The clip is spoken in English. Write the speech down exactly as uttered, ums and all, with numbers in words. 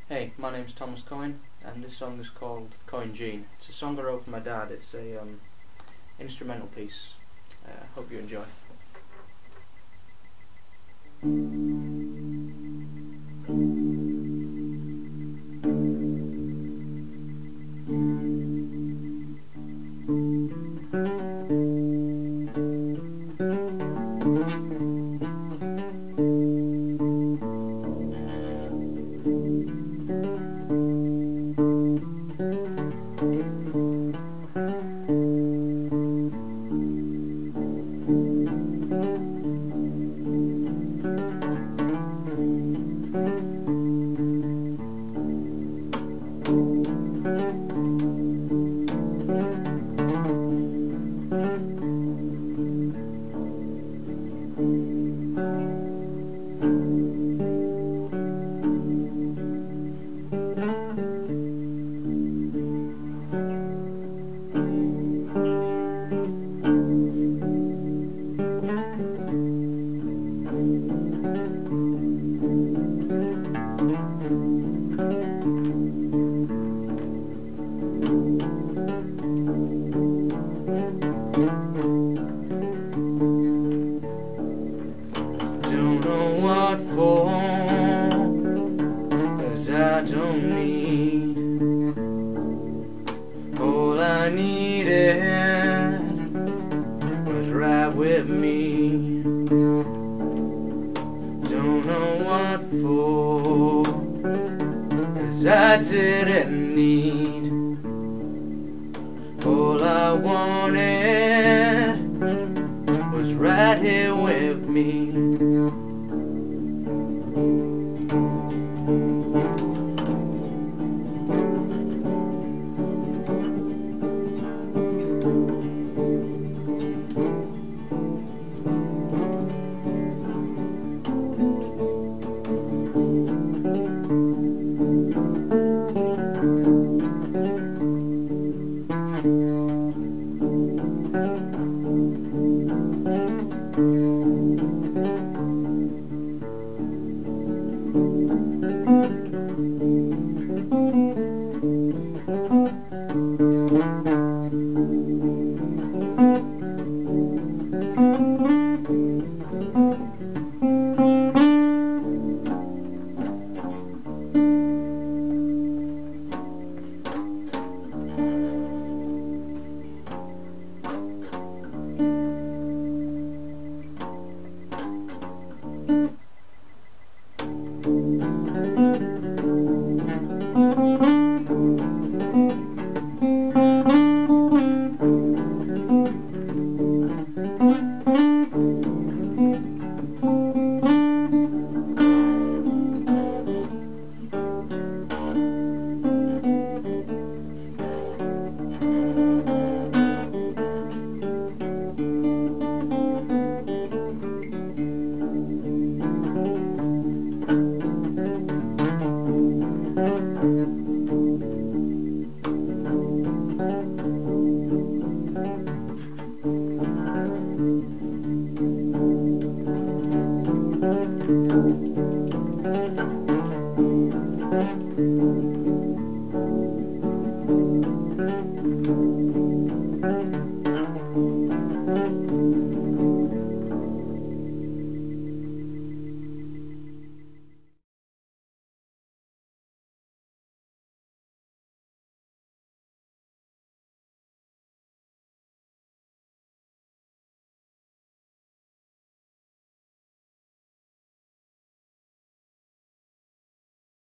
Hey, my name's Thomas Coyne, and this song is called Coyne Gene. It's a song I wrote for my dad. It's a um, instrumental piece. Uh, hope you enjoy. Don't know what for, 'cause I don't need. All I needed was right with me. Don't know what for, 'cause I didn't need. All I wanted was right here